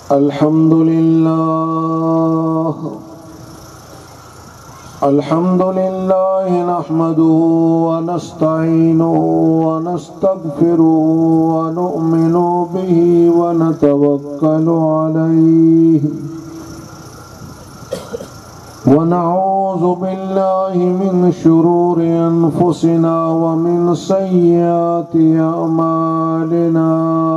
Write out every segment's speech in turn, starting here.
अल्हम्दुलिल्लाह नहमदुहु व नस्तईनुहु व नस्तगफिरुहु व नु'मिनु बिही व नतवक्कलु अलैहि व नऊज़ु बिल्लाहि मिन शुरूरि अनफुसिना व मिन सय्यिआति अमालिना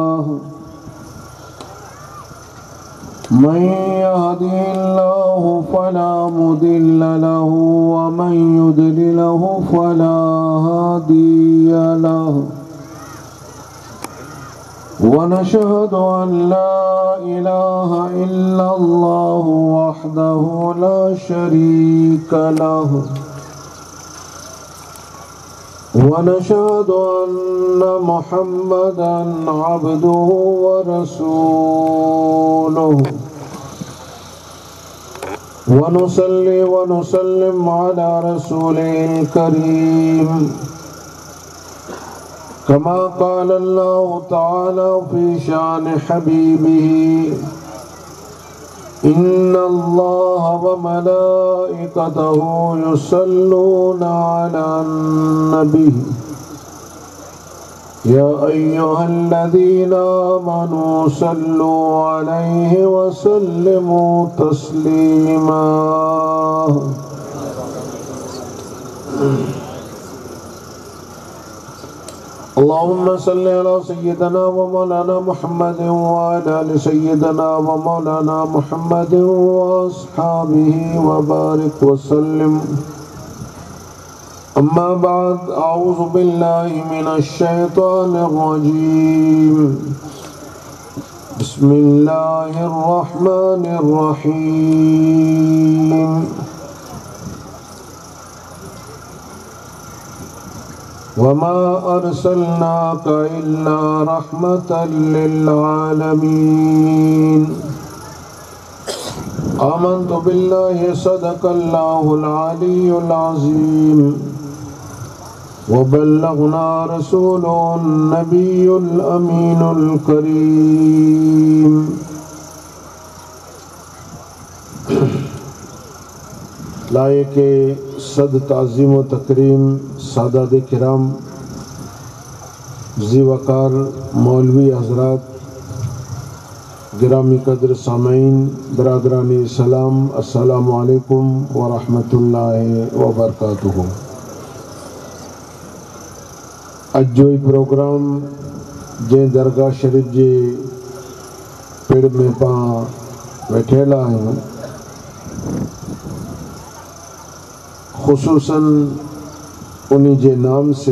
मन यहदिहिल्लाहु फला मुदिल्ल लहु व मन युद्लिलहु फला हादिय लहु व नशहदु अन ला इलाहा इल्लल्लाहु वहदहु ला शरीक लहु व नशहदु अन्न मुहम्मदन अब्दुहु व रसूलुहु व नुसल्ली व नुसल्लिम अला रसूलिल करीम कमा क़ाल अल्लाहु तआला फ़ी शान हबीबिही इन्नल्लाह व मलाइकतहु युसल्लूना अलन नबी या अय्युहल्लज़ीना आमनू सल्लू अलैहि व सल्लिमू तस्लीमा। अल्लाहुम्मा सल्लि अला सय्यिदना व मौलाना मुहम्मदिन व अला आलि सय्यिदना व मौलाना मुहम्मदिन व अस्हाबिही व बारिक व सल्लिम। अम्मा बाद, अऊज़ु बिल्लाहि मिनश शैतानिर रजीम। बिस्मिल्लाहिर रहमानिर रहीम। वमा अर्सलनाका इल्ला रहमतल लिल आलमीन। आमन्तु बिल्लाहि सदक़ल्लाहुल अलियुल अज़ीम व बल्लगना रसूलुन नबियुल अमीनुल करीम। लायके सद ताज़ीम व तकरीम सादात किराम, ज़ीवकार मौलवी हज़रात, गिरामी कद्र सामईन, बरादरान इस्लाम, अस्सलामु अलैकुम व रहमतुल्लाहि व बरकातुहू। अज जो प्रोग्राम जे दरगाह शरीफ जे पेड़ में पा वेठेला आहियूं, खुसूसन उन्हीं जे नाम से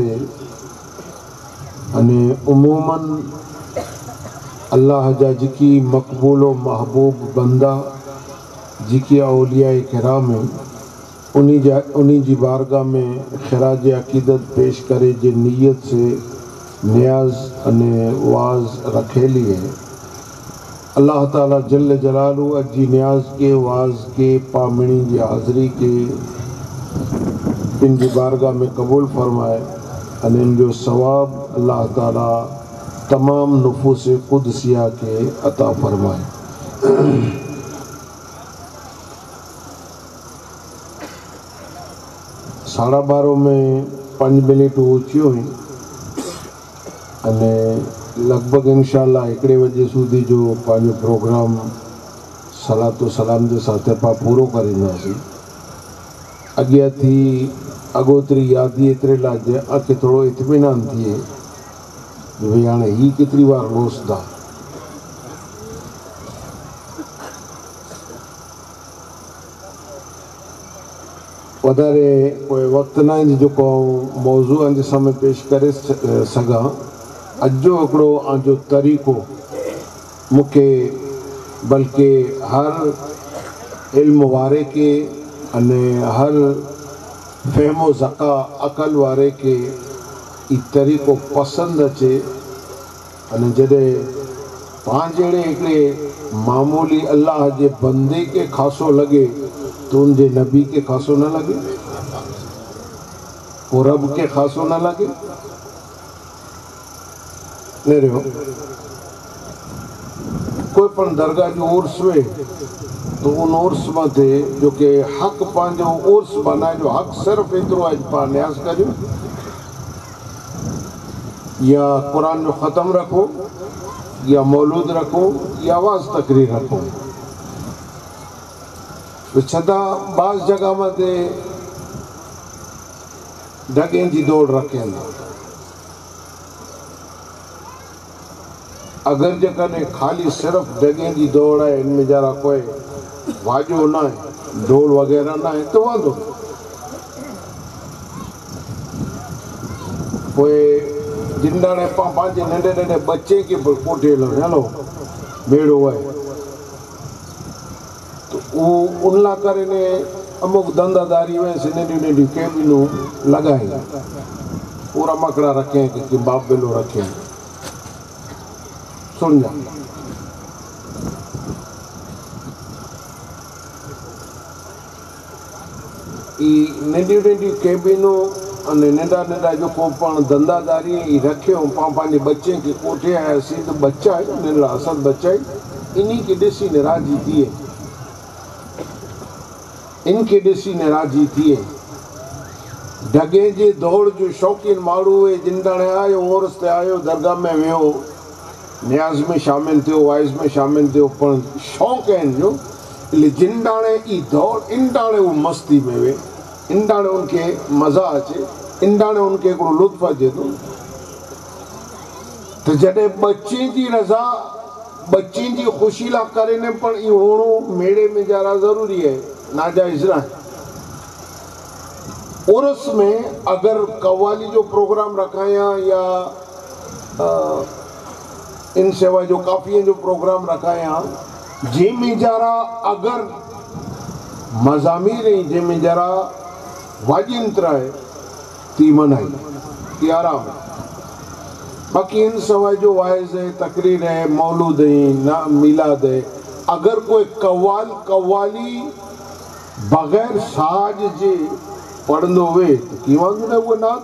अने उमूमन अल्लाह जा जिकी मकबूल व महबूब बंदा जिकी औलिया किराम उन्हीं जी बारगाह में खराज अकीदत पेश करे जे नीयत से न्याज अने वाज रखेली है। अल्लाह ताला जल्ल जलालू अजी न्याज के वाज के पामिणी की हाज़री के इन जी बारगाह में कबूल फरमाए अने इन जो सवाब अल्लाह ताला तमाम नुफूस कुदसिया के अता फरमाए। 12:30 में 5 मिनट ऊँची हुई अने लगभग इंशाअल्लाह 1 बजे सुधी जो पांचो प्रोग्राम सलातो सलाम के साथ पा पूरो करींदासीं। अॻियां थी अगोतरी यादी एतिरे लाइ अखे थोरो इत्मीनान थिए भाई हाणे ही केतिरी बार लोसदा। वधारे कोई वक्त ना जो मौजू जे सामने पेश करे सघां। अॼु जो हिकिड़ो आजो तरीक़ो मूंखे बल्कि हर इल्म वारे के अने हर फ़हमो ज़का अकल वारे के ई तरीक़ो पसंद अचे अने जॾहिं पाण जहिड़े हिकिड़े मामूली अल्लाह जे बंदे के खासो लगे तो उनके नबी के खासो न लगे, वो रब के खासो न लगे। कोई पण दरगाह जो उर्स वे तो उन उर्स मथे जो के हक पंहिंजो उर्स बनाए जो हक सिर्फ एतिरो आहे पाण न्याज़ करियो या कुरान जो ख़त्म रखो या मौलूद रखो या आवाज़ तकरीर रखो। तो छदा बाज़ जगह मथे ढगें जी दौड़ रखें। अगर जैसे खाली सिर्फ ढगें जी दौड़ है, इनमें जरा कोई वाजो ना है, ढोल वगैरह ना है तो वादो कोई जिंदा ने पांच नंढे नंढे बच्चे के कोठे हलो बेड़ो है तो वो उनला करे ने अमुक धंधादारी में से नंढी नंढी कैबिनों लगाई पूरा मकड़ा रखे कि बाप बेलो रखे। सुन जा नंढी नंढी कैबिनों अने नंढा नंढा जो को पण धंधादारी रखियो पंहिंजे बच्चे के कोठे आया सिंध बच्चा है नंढा असद बच्चा है इन्हीं के ॾिसी ने राजी थिए इनके ॾिसी ने राजी थिए। ढगे जे दौड़ जो शौक़ीन माण्हू है जिंदड़ आयो औरस ते आयो दरगाह में वियो न्याज़ में शामिल थियो वाइज़ में शामिल थियो पण शौक़ है जो इसलिए जिंदाणे ई दौड़ इंदाणे वो मस्ती में वे इंदाणे उनके मज़ा अचे इंदाणे उनके को लुत्फ़ अचे तो जॾहिं बच्चे की रज़ा बच्चे की खुशी ला करे ने पण ई होणो मेड़े में जरा ज़रूरी है नाजायज़ ना है। उर्स में अगर कव्वाली जो प्रोग्राम रखाया या इन सेवा जो काफ़ी जो प्रोग्राम रखाया जंहिंमें जरा अगर मज़ामीर जंहिंमें जरा वाजिंत्र है ती मनाई की आराम है। बाकी इन सवाइ जो वाइज़ है तकरीर है मौलूद है ना मिलाद है अगर कोई कव्वाली बगैर साज जे पढ़ंदो वे तो की वांगुरु है वो नात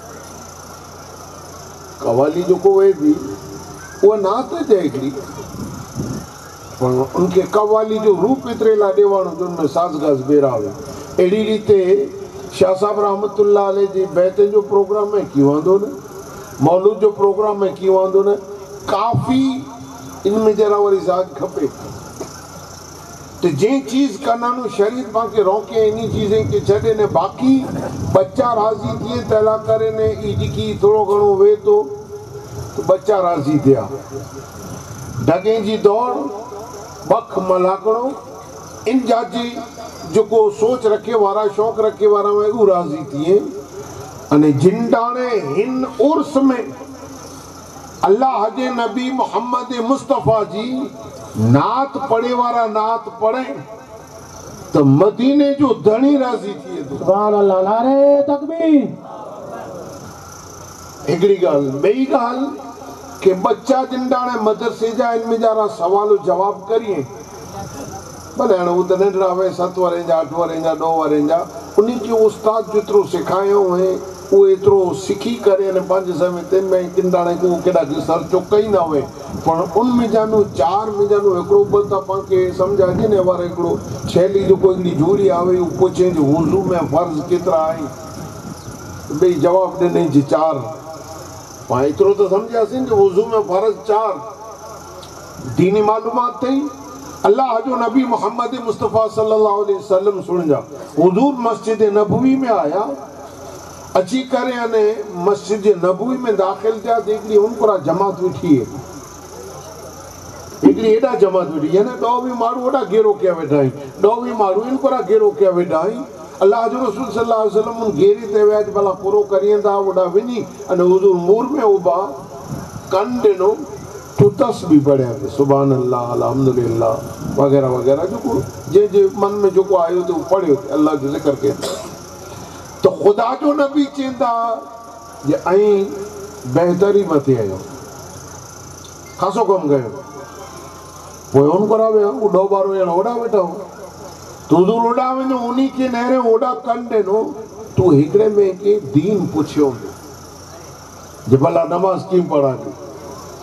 कव्वाली जो को वे भी वो नात है हिकिड़ी पण उनके कव्वाली जो रूप एतिरे लाइ ॾेवाणो जो उनमें साज़गाज़ बेरावे। अहिड़ी रीते शाह साहब रहमतुल्लाह अलैह जी बैत जो प्रोग्राम में की वांदो न मौलूद जो प्रोग्राम में की वांदो न काफ़ी इनमें जरा वरी साज खपे तो जे चीज़ कनानु शरीर पाके रोके इन्हीं चीज़ें के छॾे ने बाकी बच्चा राज़ी थिए तला करे ने ई थोड़ो घणो वे तो बच्चा राज़ी थिया। ढगे जी दौड़ बख मलाकड़ो इन जाजी जो को सोच रखे वारा शौक रखे वारा में वो राज़ी थिए अने जिंदाणे हिन उर्स में अल्लाह जे नबी मोहम्मद मुस्तफ़ा जी नात पढ़े वारा नात पढ़े तो मदीने जो धनी राज़ी थिए सुभान अल्लाह नारे तकबीर। हिकिड़ी ॻाल्हि ॿई ॻाल्हि के बच्चा जिंदाणे मदरसे जा इनमें जरा सवाल जवाब करिए भले हाणे वो त नंढड़ा वे 7 वरे जा 8 वरे जा 9 वरे जा उन्हीं के उस्ताद जेतिरो सिखायो है वो एतिरो सिखी करे अने पंहिंजे समय ते में किंदाणे को केॾा सर चुकई न हुए पण उनमें जानो 4 में जानो हिकिड़ो ॿ त पाणखे सम्झ अचे न वारो हिकिड़ो छैली जो कोई हिकिड़ी झूरी आवे हू पुछे जो वुज़ू में फ़र्ज़ केतिरा आहे ॿई जवाब ॾिनई जी 4 पाण एतिरो त सम्झियासीं जो वुज़ू में फ़र्ज़ 4 दीनी मालूमात अथई अल्लाह जो नबी मोहम्मद मुस्तफ़ा सल्लल्लाहु अलैहि वसल्लम सुन जा हुजूर मस्जिद नबवी में आया अची करे अने मस्जिद नबवी में दाखिल थिया तो हिकिड़ी उनकोरा जमात वेठी है हिकिड़ी एॾा जमात वेठी है ना 2 भी माण्हू ओॾा घेरो कया वेठा आहिनि 2 भी माण्हू इनकोरा घेरो कया वेठा आहिनि अल्लाह जो रसूल सल्लल्लाहु अलैहि वसल्लम उन घेरे ते विया भला पूरो करियंदा ओॾा वञी अने हुजूर मूर में उबा कन ॾिनो तो तस्बीह पढ़िया सुभान अल्लाह अल्हम्दुलिल्लाह वगैरह वगैरह जो जे मन में जो आयो तो पढ़ियो अल्लाह जो ज़िक्र के तो खुदा जो नबी चेंदा जे आई बेहतरी मथे आयो खासो कम गयो वो उनको रावे उडो बारो या ओडा बेटा तू दूर ओडा वनो उन्हीं के नहरे ओडा कन देनो तू हिकड़े में के दीन पूछियो जे भला नमाज की पढ़ा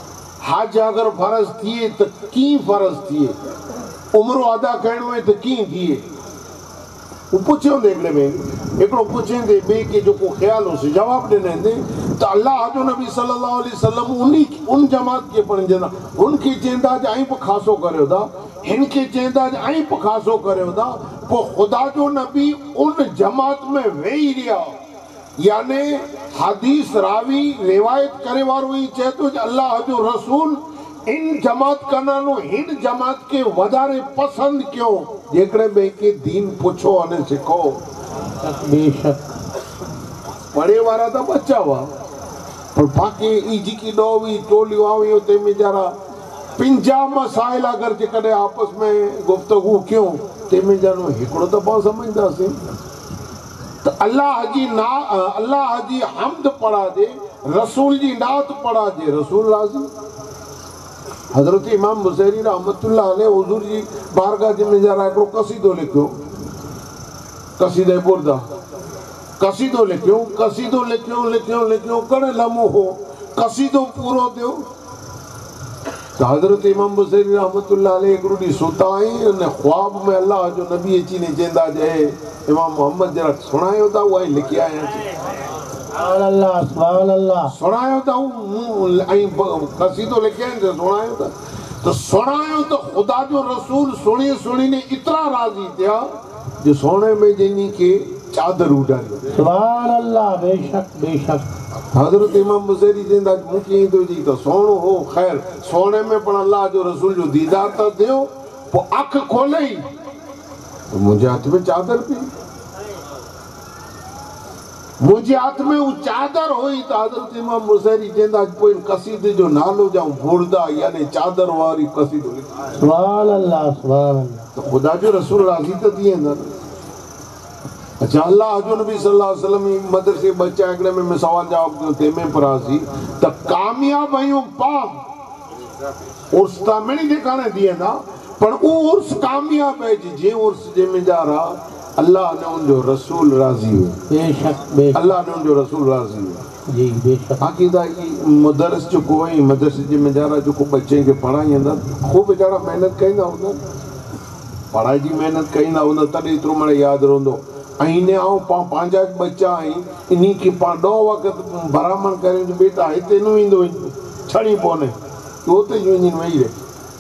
हज अगर फर्ज थिए तो की फर्ज थिए, उम्र अदा करणो है तो की थिए। वो पुछो देखले में एकड़ो पुछे दे बे के जो को ख्याल हो से जवाब देने दे तो अल्लाह जो नबी सल्लल्लाहु अलैहि वसल्लम उन जमात के पण जेना उनके चेंदा जाई प खासो करयो दा, इनके चेंदा जाई प खासो करयो दा। वो खुदा जो नबी उन जमात में वेही रिया, यानी हदीस रावी रिवायत करे वारो ही चए तो अल्लाह जो रसूल इन जमात करना नो इन जमात के वधारे पसंद क्यों, जेकड़े बे के दीन पुछो अने सिखो। बेशक पढ़े वारा तो बच्चा हुआ पर बाकी इजी की डोवी टोली आवी होते में जरा पिंजा मसाइल अगर जे कदे आपस में गुफ्तगू क्यों ते में जानो हिकड़ो तो पास समझदा से तो अल्लाह जी हमद पढ़ा दे, रसूल जी नात पढ़ा दे, रसूल राजी। हजरत इमाम बुसैरी रहमतुल्लाह अलैह हुजूर जी बारगाह में जरा एकड़ो कसीदो लिखियो, कसीदे बुरदा कसीदो लिखियो कड़े लम्हो हो कसीदो पूरो थियो। तो हजरत इमाम बुसैरी रहमतुल्लाह अलैह एकड़ो डी सुता आई ने ख्वाब में अल्लाह जो नबी अची ने चेंदा जे इमाम मोहम्मद जरा सुनायो ता वो लिखी आया सुभान अल्लाह सुनायो था कसीदो लिखे सुनायो था तो सुनायो तो खुदा जो रसूल सुनी ने इतना राजी थिया जो सोने में जिनी के चादर उड़ाई। सुभान अल्लाह बेशक बेशक। हजरत इमाम बुसैरी जिंदा मुकी तो जी तो सोनो हो खैर सोने में पण अल्लाह जो रसूल जो दीदार तो थियो वो आंख खोले ही तो मुझे हाथ में चादर पी, मुझे हाथ में वो चादर हुई तो हजरत इमाम बुसैरी चेंदा कोई कसीदे जो नालो जाऊं बुरदा यानी चादर वाली कसीदो लिखी। सुभान अल्लाह सुभान अल्लाह। तो खुदा जो रसूल राजी तो दिए ना। अच्छा अल्लाह जो नबी सल्लल्लाहु अलैहि वसल्लम मदरसे बच्चा एकड़े में सवाल जवाब ते में परासी तो कामयाब आयो पाम उर्स ता में नहीं दिखाने दिए ना पर वो उर्स कामयाब है जे उर्स जे में जा रहा अल्लाह ने उन जो रसूल राजी हुए। बेशक अल्लाह ने उन जो रसूल राजी हुए जी बेशक। अकीदा की मदरस जो कोई मदरसे में जा रहा जो को बच्चे के पढ़ाई अंदर खूब बेचारा मेहनत कई ना होता, पढ़ाई जी मेहनत कई ना होता तद इतरो मने याद रहंदो। अने आऊं पांजा बच्चा आई इन्हीं की पाडो वक्त बरामण करे जो बेटा इते नु इंदो छड़ी पोने तो ते जो इंजन वही रे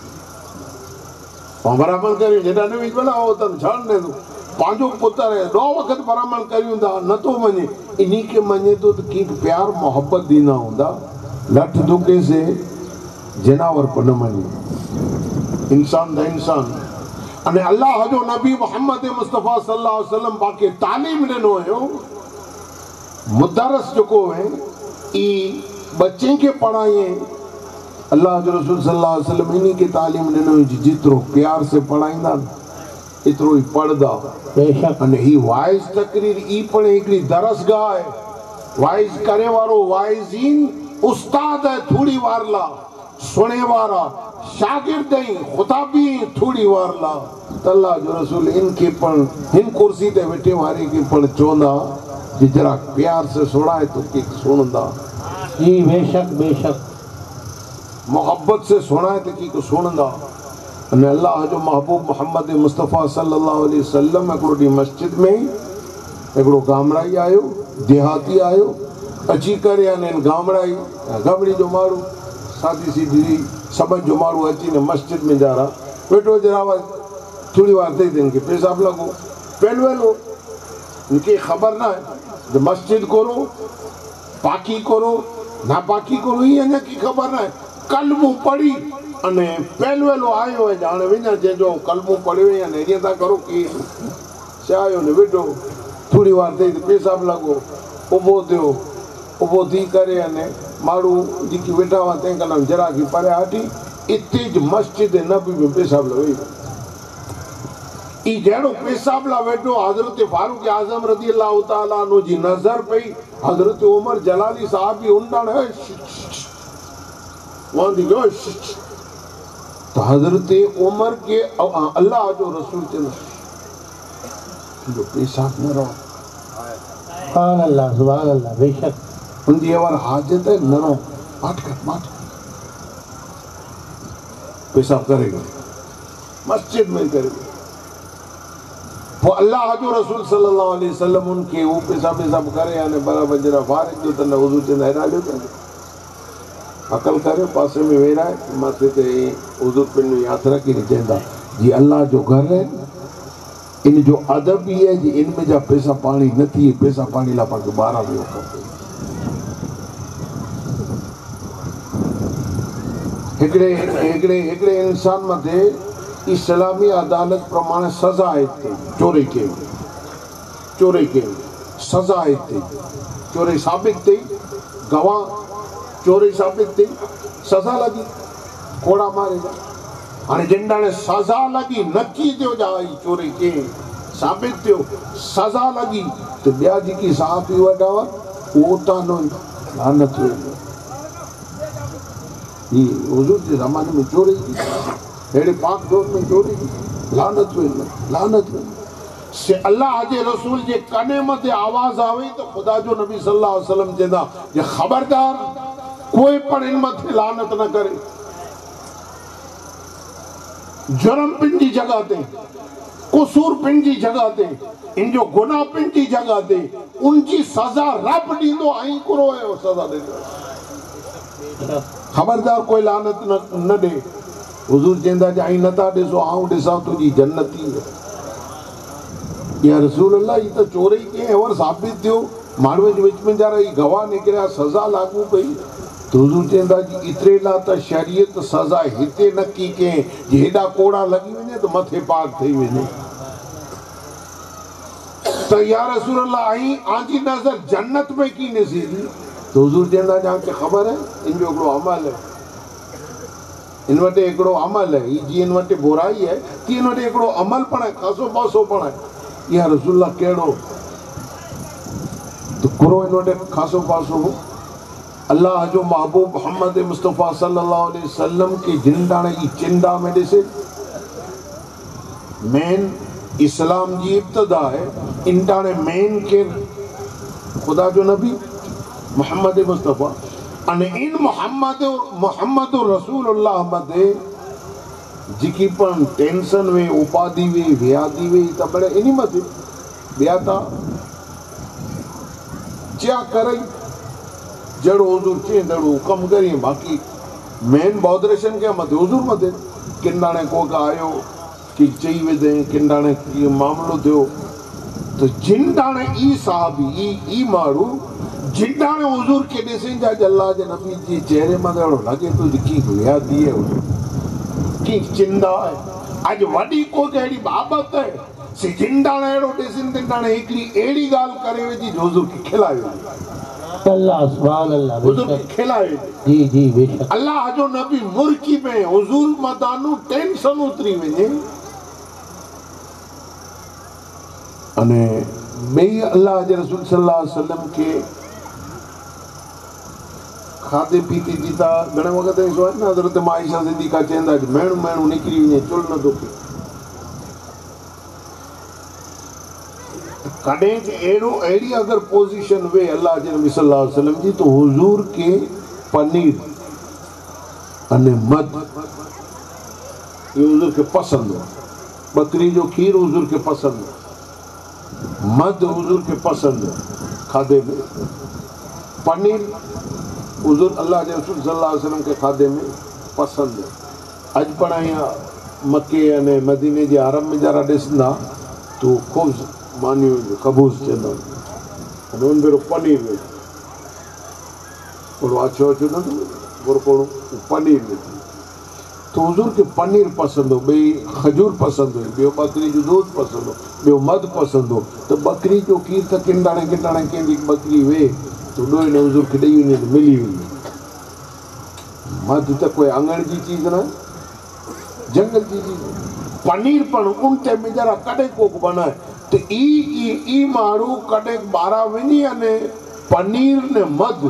बरामण करे जेटा ने विच बना हो तन छाड़ दे दो पांजो पुत्र है दो वक्त बरामण करियो दा न तो मने इन्हीं के मने तो की प्यार मोहब्बत दीना होंदा लठ दुके से जनावर पर न मने इंसान दा इंसान अने अल्लाह जो नबी मोहम्मद मुस्तफा सल्लल्लाहु अलैहि वसल्लम बाकी तालीम देनो है मुदरस जो को है ई बच्चे के पढ़ाए अल्लाह जो रसूल सल्लल्लाहु अलैहि वसल्लम इन्हीं के तालीम देनो जितरो प्यार से पढ़ाईंदा इतरो ही पढ़दा। बेशक अने ही वाइज तकरीर ई पण एकड़ी दरसगाह है वाइज करे वारो वाइजीन उस्ताद है थोड़ी वारला सुने वारा शागिर्द ही खुदाबी थोड़ी वारला अल्लाह जो रसूल इनके पण इन कुर्सी ते बैठे वारे के पण चोंदा कि जरा प्यार से सुनाए तो के सुनदा जी बेशक बेशक। मोहब्बत से सुनाए तो की को सुनदा। अने अल्लाह जो महबूब मोहम्मद मुस्तफ़ा सल्लल्लाहु अलैहि वसल्लम एकड़ी मस्जिद में एकड़ो गामड़ाई आयो देहाती आयो अची करे अने गामड़ाई गामड़ी जो मारू सादी सीधी समझ जो मारू अची ने मस्जिद में जा रहा बेटो जरा थोड़ी बार दे देंगे पेशाब लगो पहलवेलो इनकी खबर ना है जो मस्जिद करो पाकी करो ना पाकी करो ये अने की खबर ना है कलमू पढ़ी अने पहलवेलो आयो है जाने विना जे जो कलमू पढ़ियो या ने ये ता करो की से आयो ने बेटो थोड़ी बार दे पेशाब लगो उबो दियो उबो दी करे अने मारू जी की बेटा वाते कलम जरा की परे हटी इत्ते मस्जिद नबी में पेशाब लगे ई जेड़ो पेशाब ला वेठो हजरत फारूक आजम रज़ी अल्लाह तआला अन्हु जी नजर पई हजरत उमर जलाली साहब भी उंडण है वहां दी गयो तो हजरत उमर के अल्लाह जो रसूल चलो जो पेशाब न रो सुभान अल्लाह बेशक उनकी अवर हाजत है न रो बात कर पेशाब करेगा मस्जिद में करेगा। वो अल्लाह जो रसूल सल्लल्लाहु अलैहि वसल्लम उनके वो पेशाब करे यानी बराबर जरा फारिग जो तन हुजूर चंदा हेॾा ॾियो अकल करे पासे में वेरा है माथे ते हुजूर पिन याद रखी चंदा जी अल्लाह जो घर है इन जो अदब ही है जी इनमें जा पैसा पानी न थी पैसा पानी ला पाके 12 वियो खपे। हिकिड़े इंसान मथे इस्लामी अदालत प्रमाण सजा है चोरी के सजा है चोरी साबित थी गवाह चोरी साबित थी सजा लगी कोड़ा मारेगा हाँ जिन सजा लगी नकी थियो जाई चोरी के साबित थियो सजा लगी तो बिया जी साहब ही वॾा वो तानो लानत ये हुजूर के ज़माने में चोरी हेड़े पाक दौर में चोरी लानत से अल्लाह जे रसूल जे कने मथे आवाज आवे तो खुदा जो नबी सल्लल्लाहु अलैहि वसल्लम चेंदा ये खबरदार कोई पण इन मथे लानत न करे। जुर्म पिन जी जगह ते कसूर पिन जी जगह ते इन जो गुनाह पिन जी जगह ते उनकी सजा रब दींदो आई करो है सजा दींदो खबरदार कोई लानत न दे। हुजूर चेंदा आई नता ॾिसो आऊं ॾिसां तुझी जन्नती या रसूल अल्लाह ये तो चोरी के और साबित थियो माण्हू जे विच में जरा गवाह निकरिया सजा लागू पई तो हुजूर चेंदा जी इतरे ला त शरीयत सजा हिते नकी के हेॾा कोड़ा लगी वञे तो मथे पाक थी वञे तो या रसूल अल्लाह आई आजी नजर जन्नत में की नसीबी तो हुजूर चेंदा जहाँके ख़बर है इन जो हिकिड़ो अमल है इन वटि हिकिड़ो अमल है जी इन वटि बुराई है कि इन वटि हिकिड़ो अमल पण है खासो पासो पण है या रसूल कहिड़ो तो करो इन वटि खासो पासो अल्लाह जो महबूब मोहम्मद मुस्तफ़ा सल्लल्लाहु अलैहि वसल्लम के जिंदाणे की चिंदा में ॾिसे मेन इस्लाम जी इब्तदा है इंदाणे मेन के खुदा जो नबी मोहम्मद मुस्तफ़ा अने इन मोहम्मद रसूलुल्लाह मथे जिकी पण टेंशन वे उपाधि वे व्याधि वे त बड़े इनी मथे बिया था क्या करे जड़ो हुजूर चे दड़ो हुकम करी बाकी मेन बॉदरेशन के मथे हुजूर मथे किंदाणे को का आयो कि चई वेदे किंदाणे की मामलो थियो तो जिंदाणे ई साहबी ई मारू जिंदाणे हुजूर के देसिन जा अल्लाह जे नबी जी चेहरे में लगे तो की व्याधि है की चिंदा है आज वडी को केड़ी बाबत है से जिंदाणे एड़ो देसिन जिंदाणे एकली एड़ी गाल करे वे जी हुजूर की खिलायो अल्लाह सुभान अल्लाह हुजूर की खिलायो जी बेशक अल्लाह जो नबी मुर्की में हुजूर मदानु टेंशन उतरी वने अने बई अल्लाह जे रसूल सल्लल्लाहु अलैहि वसल्लम के खाते पीते जीता घणे वक़्त सो है ना हज़रत आयशा सिद्दीक़ा चेंदा मेणू निकरी वने चुल न दुखे कॾहिं के एड़ी अगर पोजीशन वे अल्लाह जे नबी सल्लल्लाहु अलैहि वसल्लम जी तो हुजूर के पनीर अने मध ये हुजूर के पसंद हो बकरी जो खीर हुजूर के पसंद मध हुजूर के पसंद खादे में पनीर हुजूर अल्लाह के रसूल सल्लल्लाहु अलैहि वसल्लम के खादे में पसंद अज पण आया मक्के अने मदीने जे हरम में जरा ॾिसंदा तो खूब मानी कबूस चवंदा अने उन भेरो पनीर में थोड़ो अछो न थोड़ो पनीर में तो हुजूर के पनीर पसंद हो बई खजूर पसंद हो बियो बकरी जो दूध पसंद हो बियो मध पसंद हो तो बकरी जो खीर त किंडाणे कंहिंजी बकरी वे तो डोए ने हुजूर के ॾेई वञे तो मिली वञे मध त कोई आंगण जी चीज न जंगल जी चीज पनीर पण उन टाइम में जरा कॾहिं को बनाए तो ई माण्हू कॾहिं ॿाहिरां वञी अने पनीर ने मध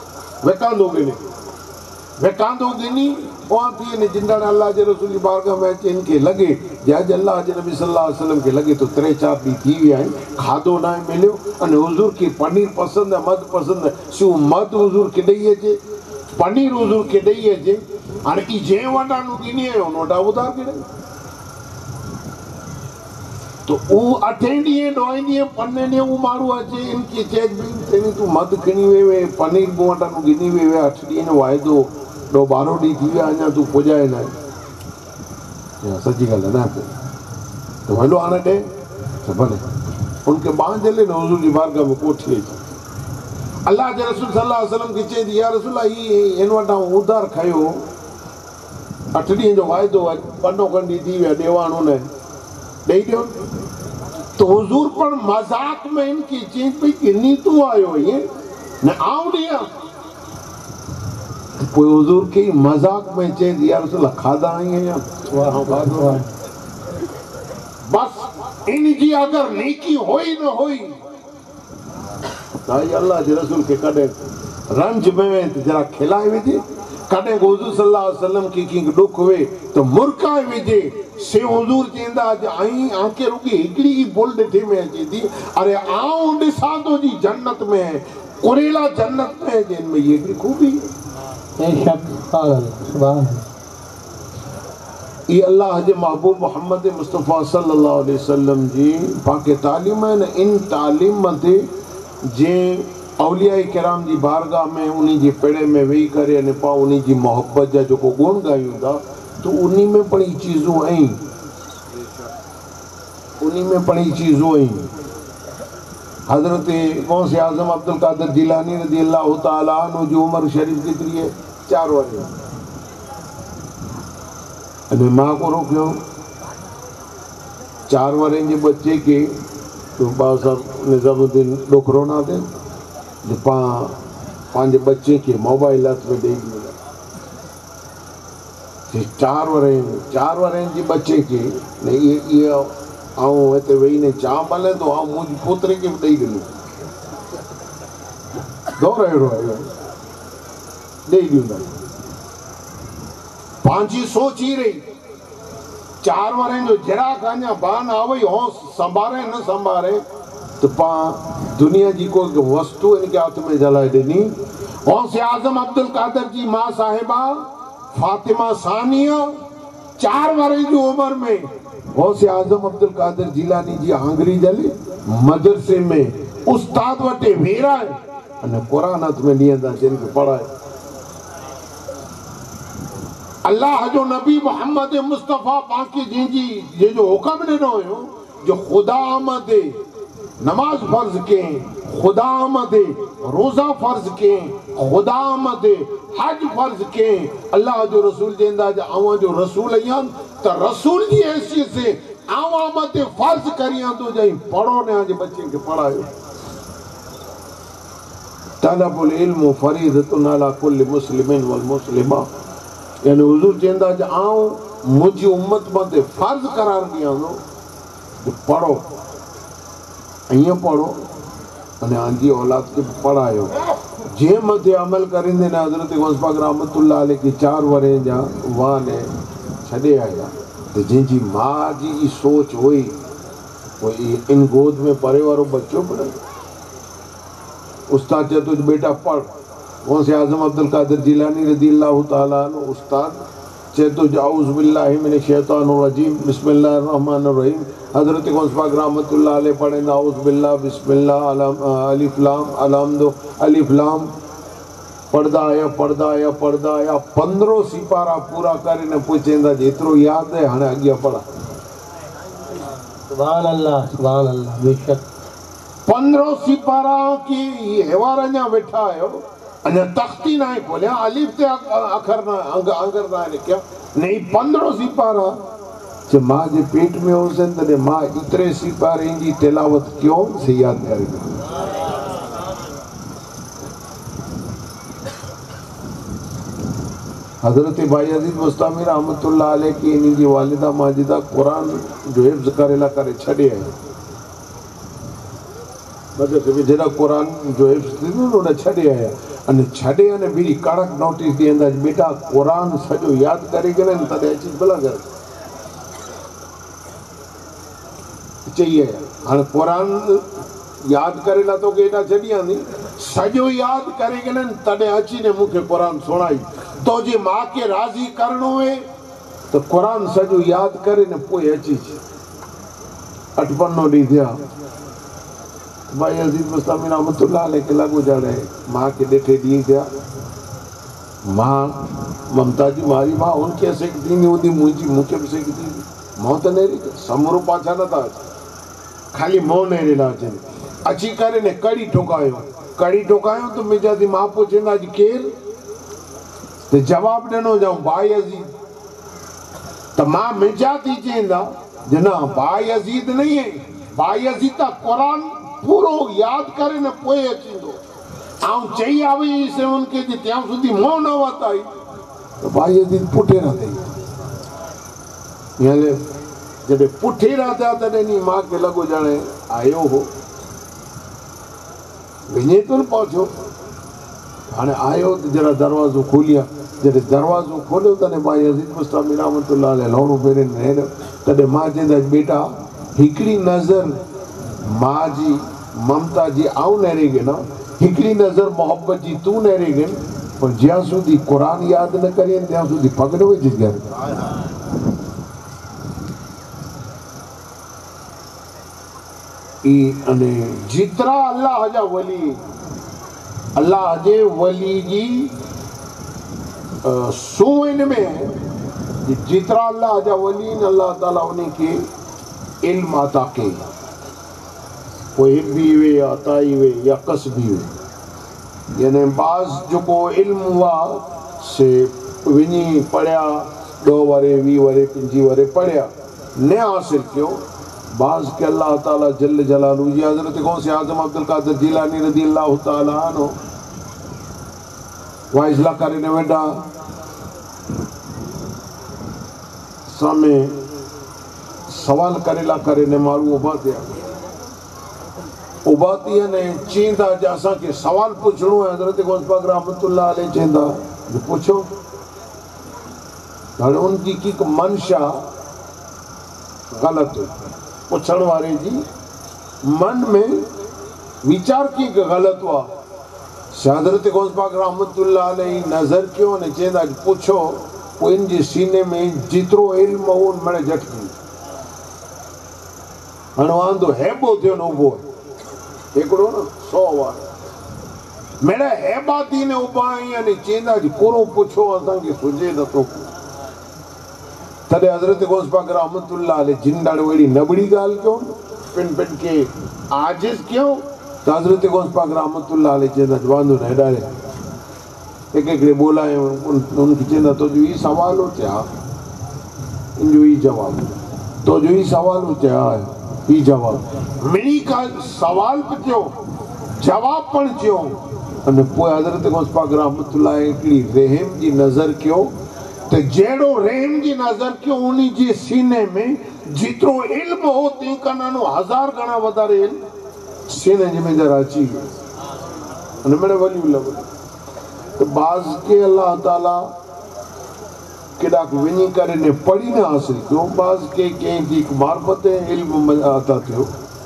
वेकांदो गिनी वहाँ थी ने जिंदाणे अल्लाह जे रसूल जी बारगाह में अचे इनके लगे जज अल्लाह जे नबी सल्लल्लाहु अलैहि वसल्लम के लगे तो 3-4 ॾींहं थी विया आहिनि खाधो न मिलियो अने हुजूर के पनीर पसंद है मध पसंद है सो मध हुजूर के ॾेई अचे पनीर हुजूर के ॾेई अचे हाणे की जे वटा नु गिनी है नोटा उधार करे तो वो 8 ॾींहं 9 ॾींहं 15 ॾींहं वो मारू अचे इनकी चेक भी तू मद खणी वे पनीर बो वटा नु गिनी वे 8 ॾींहं जो वायदो 12 ॾींहं थी विया अञा तू पुजाए न या सच्ची ॻाल्हि है ना तो हलो आने दे तो भले उनके बांध ले न हुजूर जी बारगाह में कोठी अल्लाह के रसूल सल्लल्लाहु अलैहि वसल्लम की चई या रसूल ही इन वटा उधार खायो 8 ॾींहं जो वायदो पन्नो कंडी थी विया देवाणो न दई दियो तो हुजूर पर मजाक में इनकी चीज पे किन्नी तू आयो ये न आऊं दिया कोई हुजूर की मजाक में चे या रसूल खादा आई है या बस इनकी अगर नेकी होई न होई ताई अल्लाह के रसूल के कदे रंज में जरा खिलाए विजे कदे हुजूर सल्लल्लाहु अलैहि वसल्लम की दुख हुए तो मुरकाए विजे से हुजूर चेंदा आई आंखे रुकी हिकड़ी ही बोल ॾिठे में अचे थी अरे आऊं ॾिसां तो जी जन्नत में कुरेला जन्नत में जिन में ये भी खूबी बेशक सुभान ये अल्लाह के महबूब मोहम्मद मुस्तफ़ा सल्लल्लाहु अलैहि वसल्लम जी पाके तालीम है न इन तालीम मते जे औलिया किराम जी बारगाह में उन्हीं जी पेड़े में वेही करे ने पा उन्हीं जी मोहब्बत जा जो को गुण गायूं था तो उन्हीं में पड़ी चीजों आई उन्हीं में पड़ी चीजों आई हजरत कौन से आजम अब्दुल कादिर जिलानी रज़ी अल्लाह तआला अन्हु जी उम्र शरीफ कितनी है 4 वर्ष अने मां को रोकियो 4 वर्ष के बच्चे के तो बाबा साहब निजामुद्दीन डोकरोना थे जो पांच बच्चे के मोबाइल हाथ में दे दिया 4 वर्ष के बच्चे के ने ये आऊं हिते वेही ने चाह भले तो आऊं मुंहिंजे पोतरे खे बि ॾेई ॾिनो दौर अहिड़ो आहे ॾेई ॾींदा पंहिंजी सोच ही रही 4 वर्ष जो जरा अञा बान आवई हो संभारे न संभारे तो पा दुनिया जी कोई वस्तु इनके हाथ में जलाए ॾिनी गौसे आज़म अब्दुल कादिर जी मां साहिबा फातिमा सानिया 4 वर्ष की उम्र में गौसे आज़म अब्दुल कादिर जिलानी जी आंगरी जली मदरसे में उस्ताद वटे वेराए अने कुरान हाथ में ॾींदा जिन खे पढ़ाए अल्लाह जो नबी मोहम्मद मुस्तफ़ा पाके जी जे जो हुक्म ॾिनो हुयो जो खुदा आमदे नमाज फर्ज के खुदा आमदे रोजा फर्ज के खुदा आमदे हज फर्ज के अल्लाह जो रसूल जेंदा आवां जो रसूल आयां त रसूल की हैसियत से आवां मते फर्ज करियां तो जाई पढ़ो ने आज बच्चे के पढ़ायो तलबुल इल्म फरीदतुन अला कुल्लि मुस्लिमिन वल मुस्लिमा यानी हुजूर चेंदा आऊं मुझी उम्मत मते फर्ज करार दियां तो पढ़ो अं पढ़ो अने आंजी औलाद के पढ़ायो जे मथे अमल करेंदे ने हजरत गौस पाक रहमतुल्लाह अलैह की 4 वर्ष जा वहां ने छड़े आया तो जिनकी माँ जी सोच हुई वो इन गोद में परे वारो बच्चो पढ़े उस्ताद चे तुझ बेटा पढ़ कौन से आजम अब्दुल कादिर जिलानी रज़ी अल्लाह तआला अन्हु उस्ताद चे तुझ औज़ु बिल्लाहि मिनश शैतानिर रजीम बिस्मिल्लाहिर रहमानिर रहीम हजरत गौस पाक रहमतुल्लाह अलैह पढ़ेंदा औज़ु बिल्लाह बिस्मिल्लाह अलिफ लाम अलहम्दु अलिफ लाम पढ़दा आया 15 सिपारा पूरा करे न पूछेंदा जेतिरो याद है हाणे अॻियां पढ़ा सुभान अल्लाह बेशक 15 सिपारा की हेवार अञा वेठा आयो अञा तख्ती ना खोलिया अलिफ ते अखर ना अंगर ना लिखिया नहीं 15 सिपारा जे मां जे पेट में होसन तॾहिं मां इतरे सिपारे जी तिलावत क्यों से याद करे हजरत भाई अजीज मुस्तामी रहमतुल्लाह अलैह की इन जी वालिदा माजिदा कुरान जो हिफ्ज़ करेला करे छड़े है मतलब कि जेड़ा कुरान जो हिफ्ज़ थींदो न छड़े आया अने छड़े अने भी कड़क नोटिस दियंदा बेटा कुरान सजो याद करे के न तदे अची भला कर चाहिए हां कुरान याद करेला तो केडा छड़िया नी सजो याद करे के न तदे अची ने मुखे कुरान सुनाई तो जे मां के राज़ी करणो है तो कुरान सॼो यादि करे न पोइ अची अठपनो ॾींहुं थिया भाई अज़ीज़ मुस्तामी रहमतुल्लाह अलैह खे लॻो ॼाणे मां खे ॾिठे ॾींहुं थिया मां ममता जी मारी मां उनखे सिक थींदी हूंदी मुंहिंजी मूंखे बि सिक थींदी मोह त नेरी समूरो पाछा नथा अचनि खाली मोह नेरे न अचनि अची करे ने कड़ी ठोकायो त मुंहिंजा थी मां पुछंदा अॼु केरु त जवाबु ॾिनो जाऊं भाई अज़ीज़ त मां मुंहिंजा थी चईंदा जे न भाई अज़ीज़ नहीं है भाई अज़ीज़ त कुरान पूरो यादि करे न पोइ अचींदो आऊं चई आई से उनके जे त्यां सुधी मोह न वताई तो भाई अज़ीज़ पुठे न थी यानी जॾहिं पुठे रहंदा तॾहिं नी मां खे लॻो ॼाणे आयो हो विञे थो न पहुचो हाणे आयो त जरा दरवाज़ो खोलिया जॾहिं दरवाज़ो खोलियो तॾहिं भाई अज़ीज़ मुस्तामी रहमतुल्लाह अलैह लौणो फेरे नेर तॾहिं मां चवंदा बेटा हिकिड़ी नज़र मां जी ममता जी आऊं नेरे गे न हिकिड़ी नज़र मोहब्बत जी तूं नेरे गे पर ज्यां सुधी कुरान यादि न करें त्यां सुधी पग न विझ घर अने जितरा अल्लाह जा वली अल्लाह जे वली जी सूइन में जितरा अल्लाह जा वली अल्लाह ताला उन्हीं के इल्म अता के कोई हिब्बी वे या ताई वे या कसबी वे यानी बाज़ जो को इल्म हुआ से विनी पढ़िया 2 वरे 20 वरे 25 वरे पढ़िया न हासिल क्यों बाज़ के अल्लाह ताला जल्ल जलालू जी हज़रत गौसे आज़म अब्दुल कादिर जिलानी रज़ी अल्लाह ताला अन्हु वाइज़ला करे ने वेठा सामे सवाल करेला करे ने मारू उभा थी ने चईंदा जे असांखे सवाल पुछणो आहे हज़रत गौस पाक रहमतुल्लाह अलैह चईंदा पुछो हाणे उनकी की मंशा ग़लति पुछण वारे जी मन में वीचार की ग़लति हुआ हज़रत गौस पाक रहमतुल्लाह अलैह नज़र कयो ने चईंदा पुछो पोइ इन जे सीने में जेतिरो इल्म हो उन में झटि थी हाणे वांदो हैबो थियो न उभो हिकिड़ो न 100 वार मेरा हैबा थी ने उभा आहीं अने चईंदा कोरो पुछो असांखे सुझे नथो तॾहिं हज़रत गौस पाक रहमतुल्लाह अलैह जिन ॾाढो अहिड़ी नबड़ी ॻाल्हि कयो पिन खे आजिज़ कयो त हज़रत गौस पाक रहमतुल्लाह अलैह चईंदा वांदो न हेॾारे हिकिड़े ॿोलायो उनखे चईंदा तुंहिंजो ई सवाल हो चया इनजो ई जवाबु तुंहिंजो ई सवाल हो चया ई जवाबु मिनी का सवाल बि कयो जवाबु पिणु चयो अने पोइ हज़रत गौस पाक रहमतुल्लाह हिकिड़ी रहम जी नज़र कयो तो जेड़ो रहम जी नज़र क्यों उन्हीं जी सीने में जितरो इल्म हो ती कनानो 1000 गणा वधारे इल्म सीने जी में जरा अची गयो अने मेरे वलीउल्लाह तो बाज़ के अल्लाह ताला केड़ा विनी करे ने पढ़ी न हासिल कयो बाज़ के की मार्फत इल्म अता थियो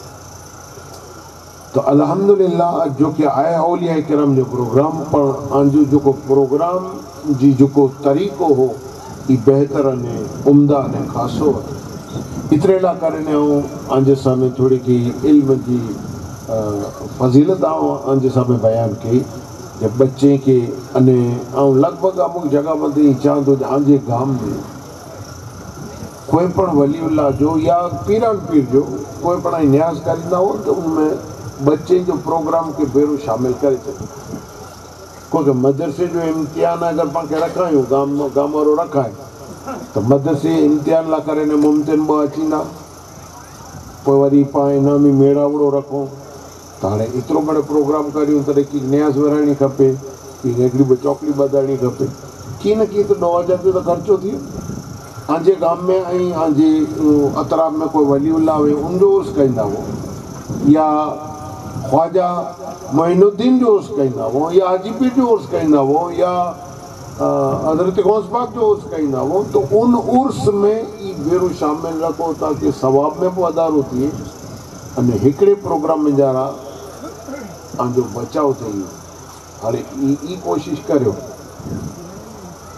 तो अल्हम्दुलिल्लाह जो कि आया औलिया किराम जो प्रोग्राम पर आंजो जो को प्रोग्राम जी जो को तरीको हो ये बेहतर ने उम्दा ने खासो इतरे ला करने हो आंजे सामने थोड़ी की इल्म की फजीलत आंजे सामने बयान की जब बच्चे के अने लगभग अमुक जगह मत चाहतो आंजे गांव में कोई पण वलीउल्लाह जो या पीरान पीर जो कोई पण न्याज करींदा हो तो उनमें बच्चे जो प्रोग्राम के भेरो शामिल करे क्योंकि मदरसे जो इम्तिहान अगर पाण खे रखायूं गाम वारो रखाए तो मदरसे इम्तिहान ला करे ने मुमतिन ब अचींदा पोइ वरी पाण इनामी मेड़ावड़ो रखूं तो हाणे एतिरो बड़ो प्रोग्राम करियूं तॾहिं की न्याज़ विराइणी खपे की हिकिड़ी ॿ चॉकली ॿधाइणी खपे कीअं न कीअं त 2000 जो त ख़र्चो थी आंजे गाम में ऐं आंजे अतराब में कोई वलीउल्लाह हुए उनजो उर्स कंदा हो या ख्वाजा मोइनुद्दीन जो उर्स कंदा हो या हाजीपीर जो उर्स कंदा हो या हज़रत गौस पाक जो उर्स कंदा हो तो उन उर्स में ई भेरो शामिल रखो ताकि सवाब में भी वधारो थिए अने हिकिड़े प्रोग्राम में जरा आंजो बचाव थिए हाणे ई कोशिश करियो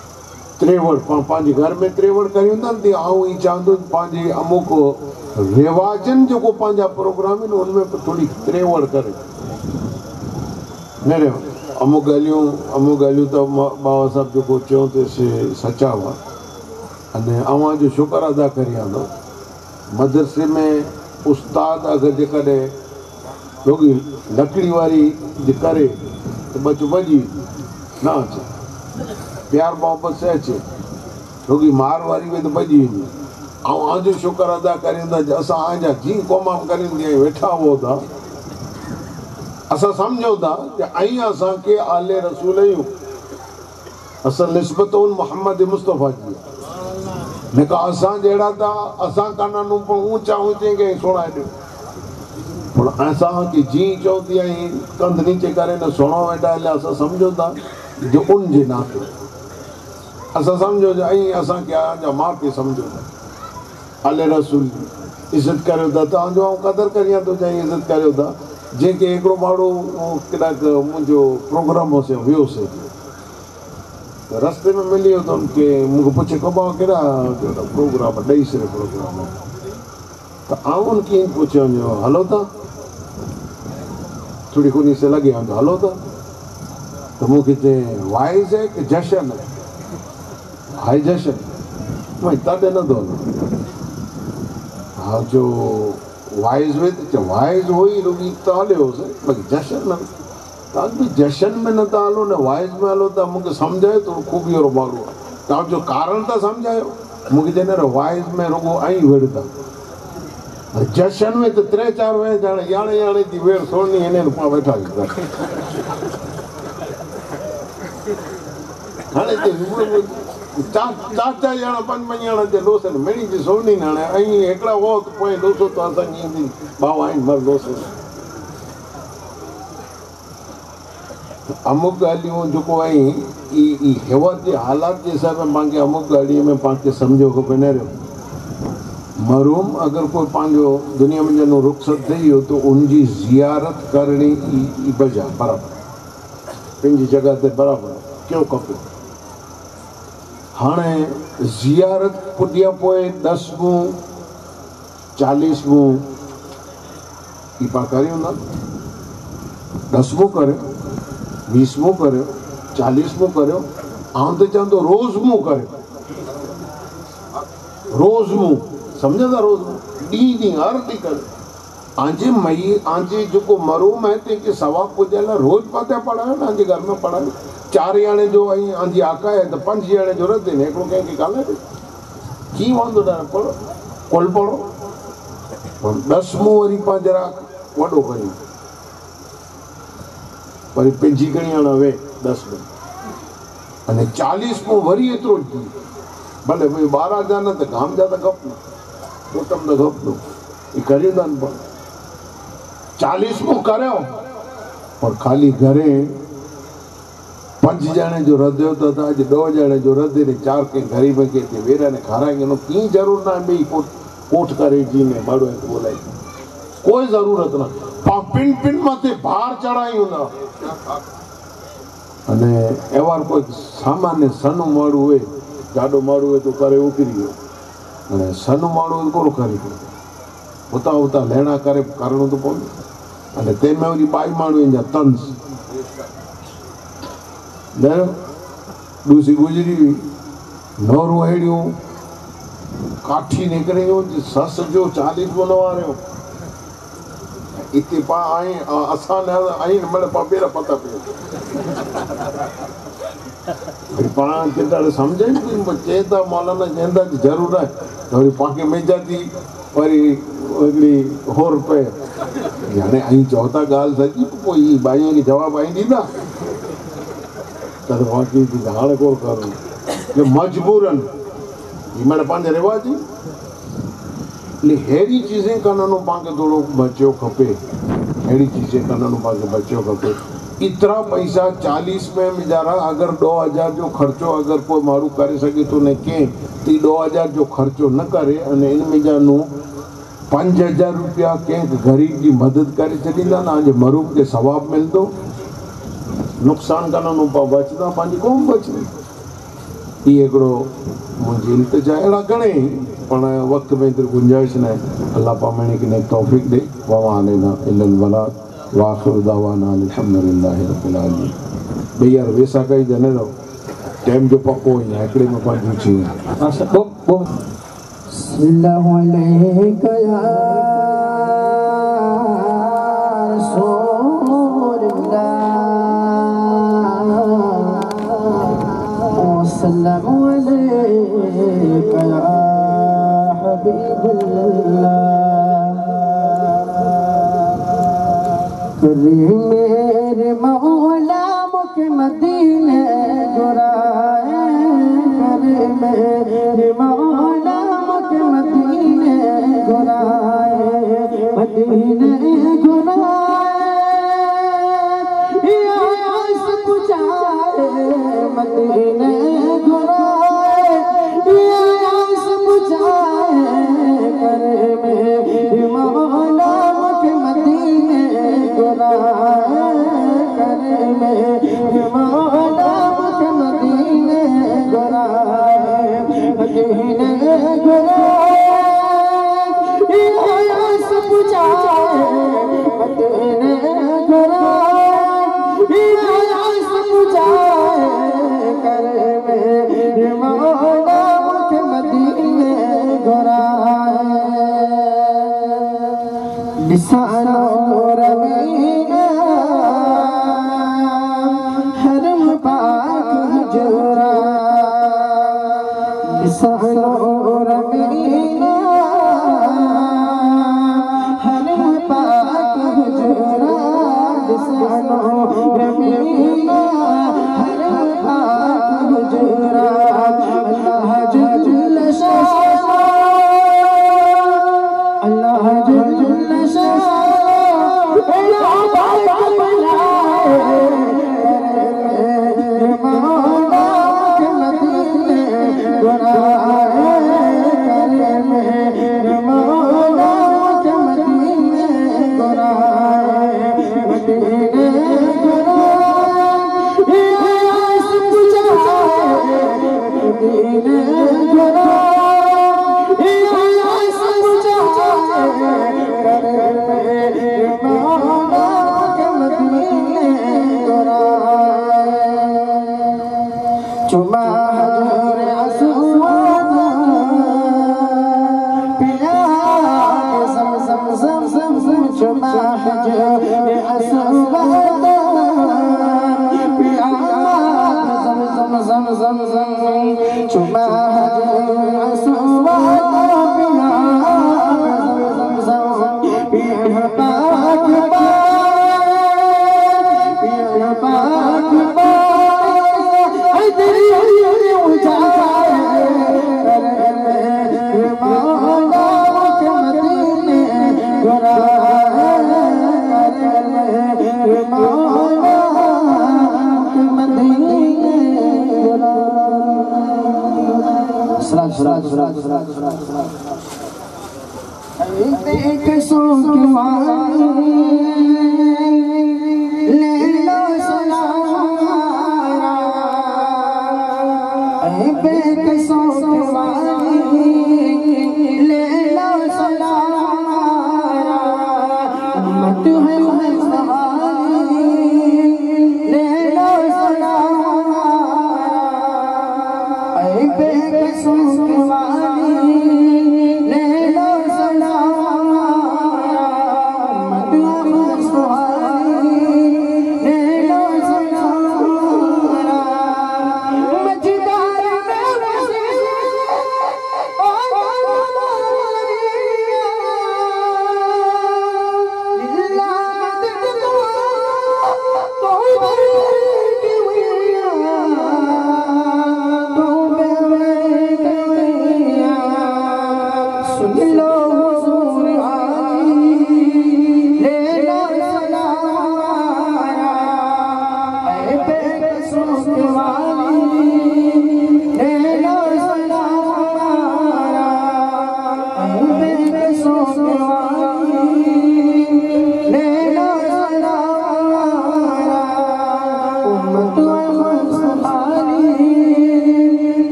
त्रेवड़ पंहिंजे घर में त्रेवड़ करियूं था न, आऊं ई चाहींदो पंहिंजे अमुक रिवाजनि जेको पंहिंजा प्रोग्राम आहिनि उनमें थोरी त्रेवड़ करे न रे अमुक ॻाल्हियूं त बाबा साहिब जेको चयो तेसि सचा हुआ। अने अव्हां जो शुक्र अदा करियां थो मदरसे में उस्ताद अगरि जेकॾहिं छोकी लकड़ी वारी जे करे त बच भॼी न अचे, प्यार मोहबत से अचे, छोकी मार वारी में त भॼी वेंदी। ऐं आजो शुक्र अदा करियूं था असां आजा जीअं क़ौमां करींदी आहियूं वेठा हुओ था असां सम्झूं था कि ऐं असांखे आले रसूल आहियूं, असां निस्बत मोहम्मद मुस्तफ़ा जी न का असां जहिड़ा था असां कान्हूं पर ऊचा ऊचे खे सुणाए ॾियो पर असांखे जीअं चऊं थी ऐं कंध नीचे करे न सुहिणो वेठा हलिया असां सम्झूं था जो उन जे नाते असां सम्झो ऐं असांखे अञा माउ पीउ सम्झो था आले रसूल इज़त करियो था तव्हांजो ऐं क़दुरु करियां थो चाहे इज़त करियो था। जंहिंखे हिकिड़ो माण्हू कॾहिं मुंहिंजो प्रोग्राम होसीं वियोसीं त रस्ते में मिली वियो त उनखे मूंखे पुछे कबा कहिड़ा प्रोग्राम ॾेई छॾे प्रोग्राम त आऊं उनखे पुछियो वञो हलो था थोरी खुनी से लॻे वेंदो हलो था त मूंखे चए वाइज़ है कि जशन है हाई जशन भाई तॾहिं न थो हलो हा जो वाइज़ में त वाइज़ हो ई रुगी त हलियोसि बाक़ी जशन न तव्हां बि जशन में न था हलो न वाइज़ में हलो त मूंखे सम्झायो थोरो ख़ूबी वारो माण्हू आहे तव्हांजो कारण त सम्झायो मूंखे चवंदा आहिनि वाइज़ में रुगो ऐं विढ़ंदा जशन में त 3-4 वेह ॼाणे याणे जी वेड़ सोड़नी हिन पाण वेठा हाणे चाचा ॼणा 5 ॼणा जे दोस्त मिणी जी सोनी न हाणे ऐं हिकिड़ा हो पोइ दोस्त त असांजी ईंदी भाउ आहिनि मर दोस्त अमुक ॻाल्हियूं जेको ऐं ई हेवत जे हालात जे हिसाब सां पाण खे अमुक ॻाल्हियुनि में पाण खे सम्झो खपे न रहियो मरूम अगरि कोई पंहिंजो दुनिया में ॼणो रुख़सत थी वियो त उनजी ज़ियारत करणी ई बजा बराबरि पंहिंजी जॻह ते बराबरि कयो खपे। हाणे ज़ियारत पुॼिया पोइ 10 40 ई पाण करियूं न 10 करियो 20 करियो 40 करियो आउं त चवंदो रोज़ करियो रोज़ सम्झो था रोज़ ॾींहुं हर ॾींहुं करियो आंजे मई आंजे जेको मरूम आहे तंहिंखे सवाबु पुॼियल रोज़ पाता पढ़ायो न आंजे घर में पढ़ायो 4 ॼणे जो ऐं आंजी आका आहे त 5 ॼणे जो रद्द आहिनि हिकिड़ो कंहिंखे कान्हे कीअं वांदो न पढ़ो कुल पढ़ो पर 10 वरी पाण जरा वॾो कयूं वरी पंहिंजी खणी हाणे वे 10 अने 40 वरी एतिरो भले भई 12 जा न त गाम जा त खपनि टोटम त खपनो ई करियूं था न 40 करियो और ख़ाली घरे 5 ॼणे जो रद्द त अॼु 2 ॼणे जो रद्द ने 4 के ग़रीब खे वेरा ने खाराएंगे कीअं ज़रूरत न आहे ॿई कोठ करे जी में माण्हू ॻोल्हाए कोई ज़रूरत न पिन मथे भार चढ़ायूं न अने अहिवार कोई सामान्य सन्नो माण्हू हुए ॾाढो माण्हू हुए तो करे उकिरी वियो अने सन्नो माण्हू कोन करे हुतां लहिणा करे करिणो थो पवंदो अने तंहिंमें वरी ॿाई माण्हू जा तंस न ॾूसी गुज़री हुई नौरूं अहिड़ियूं काठी निकिरियूं सस जो 40 न वारियो हिते पा आई असां न आई मतलब पपेर पता पियो वरी पाण खे ॾाढो सम्झनि थी चए था मौलाना चवंदा ज़रूरु आहे त वरी पाण खे मेजा थी वरी हिकिड़ी हो रुपए हाणे ऐं चओ था ॻाल्हि सची पोइ ई भाईअ खे जवाबु आई ॾींदा त बाक़ी हाणे कोन करो मजबूरनि हींअर पंहिंजे रिवाज अहिड़ी चीज़ें करणु पाण खे थोरो बचियो खपे अहिड़ी चीज़ें करणु पाण खे बचियो खपे इतरा पैसा 40 में वीचारा अगर 2000 जो खर्चो अगर कोई माण्हू करे सके तो न कंहिं ती 2000 जो खर्चो न करे अने इन में जानू 5000 रुपया कंहिं गरीब की मदद करे छॾींदा न अॼु मरूम खे सवाबु मिलंदो नुक़सान करणु बचंदा पंहिंजी क़ौम बचंदी ये हिकिड़ो मुंहिंजी इल्तिजा अहिड़ा घणेई पण वक़्त में एतिरी गुंजाइश न आहे। अल्लाह पामणी खे तौफ़ीक़ ॾे। वमा अलैना इल्लल बलाग व आख़िरु दावाना अल्हम्दुलिल्लाहि रब्बिल आलमीन। भई यार वेसा कई जने रहो टाइम जो पको ही है हिकिड़े में 5 थी सल्लल्लाहु अलैका या सल्लल्लाहु अलैका या हबीबुल्लाह। मेरे मौला मुझे मदीने गुराए, मेरे मौला मुझे मदीने गुराए, मदीने गुराए आस बुझाए, मदीने गुराए आस बुझाए, करे मेरे मौला मुझे मदीने गुराए, करे मेरे मौला मुझे मदीने गुराए, मदीने गुराए आस बुझाए, मदीने गुराए आस बुझाए, करे मेरे मौला मुझे मदीने गुराए। लिसानो रमीना हरम पाक हुजरा, लिसानो रमीना हरम पाक हुजरा, लिसानो रमीना हरम पाक हुजरा। अल्लाह जल शाह, अल्लाह जल शाह मौला के मदीने गुराए, करे मेरे मौला के मदीने गुराए, मदीने गुराए आस बुझाए, मदीने गुराए आस बुझाए, करे मेरे मौला के मदीने गुराए। चुमा हजूर असवाद पिया सम सम सम सम सम, चुमा हजूर असवाद पिया सम सम सम सम सम, चुमा हजूर असवाद पिया सम सम सम, पिया पाक पिया पाक कैसों की वाणी ले लो सलारा, कैसों की वाणी ले लो सलारा, उम्मत है सवारी ले लो सलारा, कैसों की वाणी ले लो सलारा, उम्मत है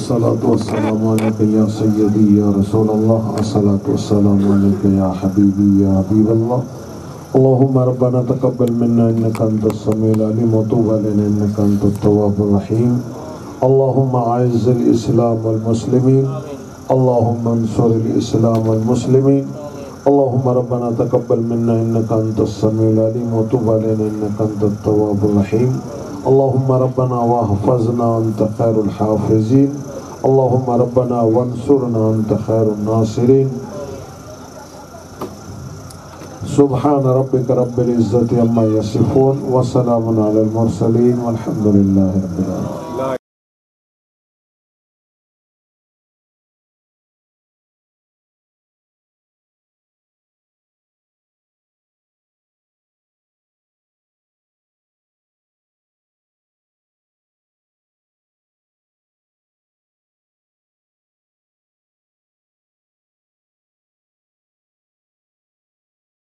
अस्सलातु वस्सलामु अलैका या सय्यदी या रसूल अल्लाह, अस्सलातु वस्सलामु अलैका या हबीबी या हबीब अल्लाह। अल्लाहुम्मा रब्बना तक़ब्बल मिन्ना इन्नका अंतस समीउल अलीम व तुब अलैना इन्नका अंतत तव्वाबुर रहीम। अल्लाहुम्मा अइज़्ज़िल इस्लाम वल मुस्लिमीन, अल्लाहुम्मा अंसुरिल इस्लाम वल मुस्लिमीन। अल्लाहुम्मा रब्बना तक़ब्बल मिन्ना इन्नका अंतस समीउल अलीम व तुब अलैना इन्नका अंतत तव्वाबुर रहीम। अल्लाहुम्मा रब्बना वहफ़ज़ना अंत खैरुल हाफ़िज़ीन। अल्लाहुम्मा रब्बना वंसुरना अंत खैरुन नासिरीन। सुब्हान रब्बिका रब्बिल इज़्ज़ति अम्मा यसिफ़ून व सलामुन अलल मुरसलीन वल्हम्दुलिल्लाहि रब्बिल आलमीन।